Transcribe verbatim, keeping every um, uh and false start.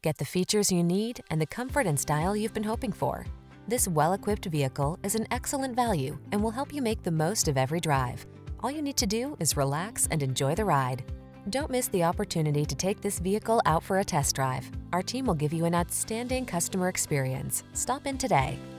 Get the features you need and the comfort and style you've been hoping for. This well-equipped vehicle is an excellent value and will help you make the most of every drive. All you need to do is relax and enjoy the ride. Don't miss the opportunity to take this vehicle out for a test drive. Our team will give you an outstanding customer experience. Stop in today.